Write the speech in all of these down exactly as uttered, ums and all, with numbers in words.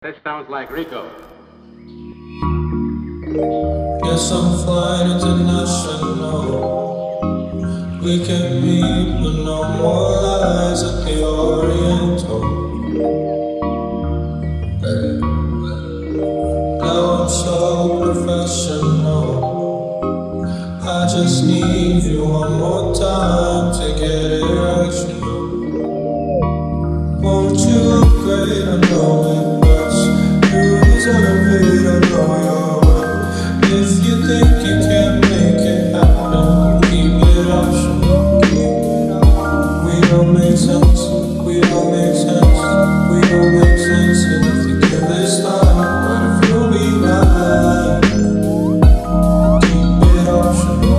This sounds like Rico. Yes, I'm flying international. We can meet, but no more lies at the Oriental. Hey. Now I'm so professional. I just need you one more time to get it right. Won't you upgrade? I know it hurts. You deserve it, I know you're worth. If you think you can't make it happen, keep it optional. We don't make sense, we don't make sense, we don't make sense. And if you give this time, what if you'll be mine? Keep it optional.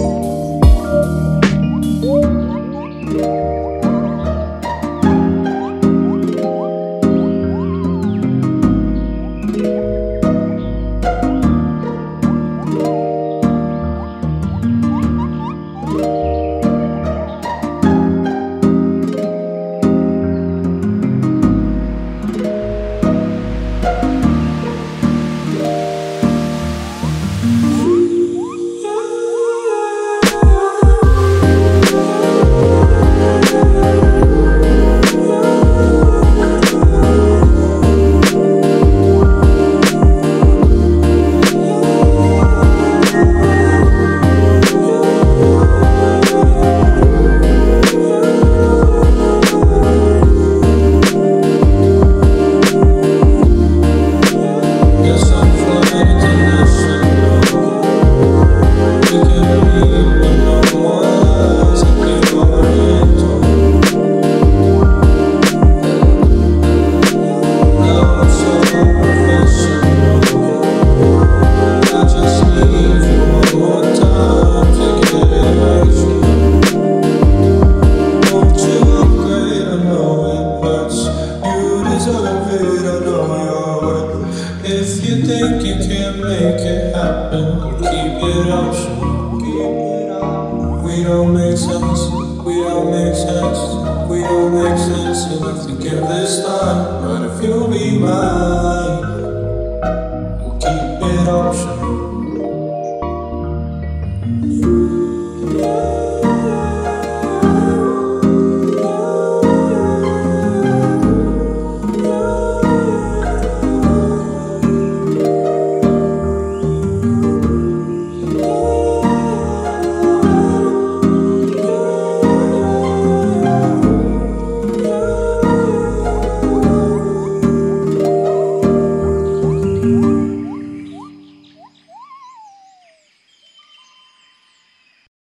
If you think you can't make it happen, keep it optional. We don't make sense, we don't make sense, we don't make sense. And if you give this time, what if you'll be mine?